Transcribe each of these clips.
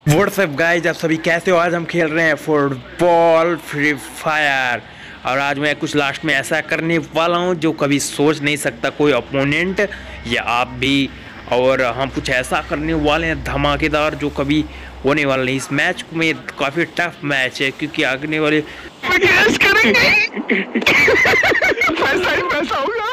WhatsApp guys, आप सभी कैसे हो। आज हम खेल रहे हैं फुटबॉल फ्री फायर। और आज मैं कुछ लास्ट में ऐसा करने वाला हूं जो कभी सोच नहीं सकता कोई अपोनेंट या आप भी। और हम कुछ ऐसा करने वाले हैं धमाकेदार जो कभी होने वाला नहीं। इस मैच में काफ़ी टफ मैच है क्योंकि आगने वाले करेंगे पैसा ही पैसा होगा।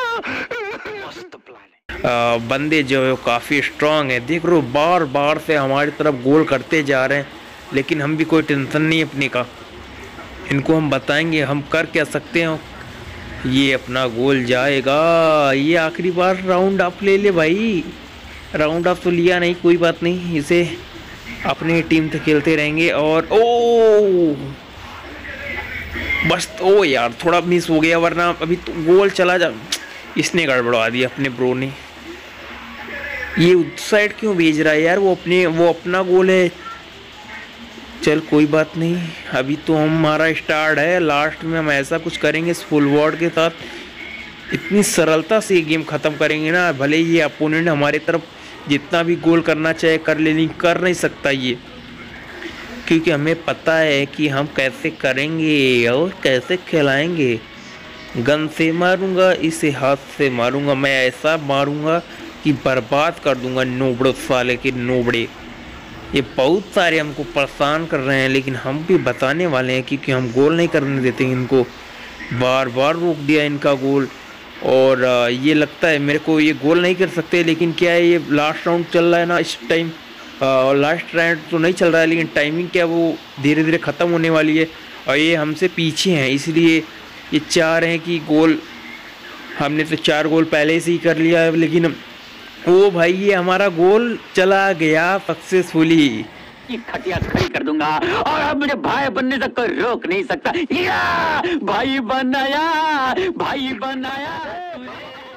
बंदे जो है वो काफ़ी स्ट्रांग है, देख रो बार बार से हमारी तरफ गोल करते जा रहे हैं, लेकिन हम भी कोई टेंशन नहीं अपने का। इनको हम बताएंगे हम कर क्या सकते हैं। ये अपना गोल जाएगा। ये आखिरी बार राउंड अप ले ले भाई। राउंड अप तो लिया नहीं, कोई बात नहीं, इसे अपनी टीम से खेलते रहेंगे। और ओ बस, ओ यार थोड़ा मिस हो गया, वरना अभी तो गोल चला जा। इसने गड़बड़ा दिया अपने ब्रो ने। ये उस साइड क्यों भेज रहा है यार, वो अपना गोल है। चल कोई बात नहीं, अभी तो हमारा स्टार्ट है। लास्ट में हम ऐसा कुछ करेंगे इस फुल वॉर्ड के साथ, इतनी सरलता से ये गेम ख़त्म करेंगे ना। भले ये अपोनेंट हमारे तरफ जितना भी गोल करना चाहे कर ले, लेकिन कर नहीं सकता ये, क्योंकि हमें पता है कि हम कैसे करेंगे और कैसे खिलाएंगे। गन से मारूंगा, इसे हाथ से मारूंगा, मैं ऐसा मारूंगा कि बर्बाद कर दूंगा नोबड़ों साले के नोबड़े। ये बहुत सारे हमको परेशान कर रहे हैं, लेकिन हम भी बताने वाले हैं क्योंकि हम गोल नहीं करने देते इनको। बार बार रोक दिया इनका गोल। और ये लगता है मेरे को ये गोल नहीं कर सकते, लेकिन क्या है, ये लास्ट राउंड चल रहा है ना इस टाइम। लास्ट राउंड तो नहीं चल रहा है, लेकिन टाइमिंग क्या वो धीरे धीरे ख़त्म होने वाली है। और ये हमसे पीछे हैं, इसलिए ये चाह रहे हैं कि गोल, हमने तो 4 गोल पहले से ही कर लिया है। लेकिन ओ भाई, ये हमारा गोल चला गया सक्सेसफुली। खटिया खड़ी कर दूंगा और अब मुझे भाई बनने तक कोई रोक नहीं सकता। या भाई बनाया, भाई बनाया।